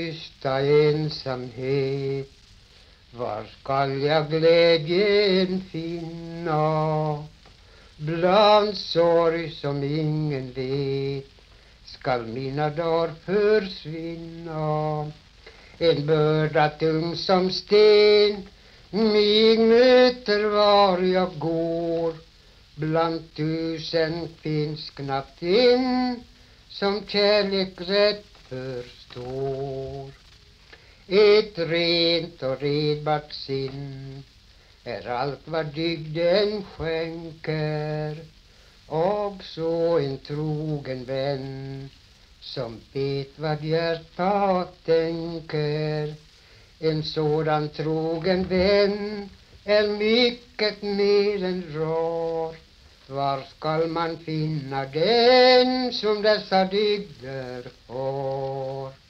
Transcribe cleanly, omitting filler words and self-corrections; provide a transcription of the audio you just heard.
tysta ensamhet, var skall jag glädjen finna? Bland sorg som ingen vet skall mina dagar försvinna. En börda tung som sten mig möter var jag går. Bland tusen finns knappt en som kärlek rätt förstår. Ett rent och redbart sinn är allt vad dygden skänker, och så en trogen vän som vet vad hjärtat tänker. En sådan trogen vän är mycket mer än rar. Var skall man finna den som dessa dygder har?